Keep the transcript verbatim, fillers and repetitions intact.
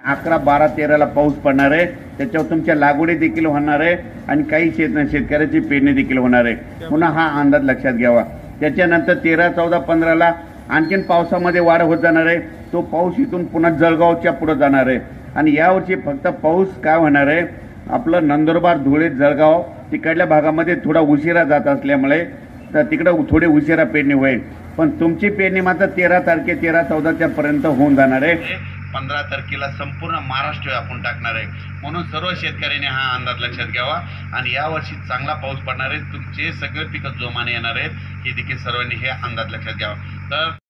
अकरा बारा तेराला पाऊस पडणार आहे, त्याच्यावर तुमच्या लागवडी देखील होणार आहे आणि काही शेत शेतकऱ्याची पेरणी देखील होणार आहे। पुन्हा हा अंदाज लक्षात घ्यावा। त्याच्यानंतर तेरा चौदा पंधराला आणखीन पावसामध्ये वाढ होत जाणार आहे। तो पाऊस इथून पुन्हा जळगावच्या पुढे जाणार आहे आणि यावर्षी फक्त पाऊस काय होणार आहे, आपलं नंदुरबार धुळे जळगाव तिकडल्या भागामध्ये थोडा उशिरा जात असल्यामुळे तर तिकडे थोडी उशिरा पेरणी होईल, पण तुमची पेरणी मात्र तेरा तारखे तेरा चौदाच्या पर्यंत होऊन जाणार आहे। पंधरा तारखेला संपूर्ण महाराष्ट्र व्यापून टाकणार आहे। म्हणून सर्व शेतकऱ्यांनी हा अंदाज लक्षात घ्यावा आणि यावर्षी चांगला पाऊस पडणार आहे। तुमचे सगळे पिकं जोमाने येणार आहेत हे देखील सर्वांनी हे अंदाज लक्षात घ्यावा। तर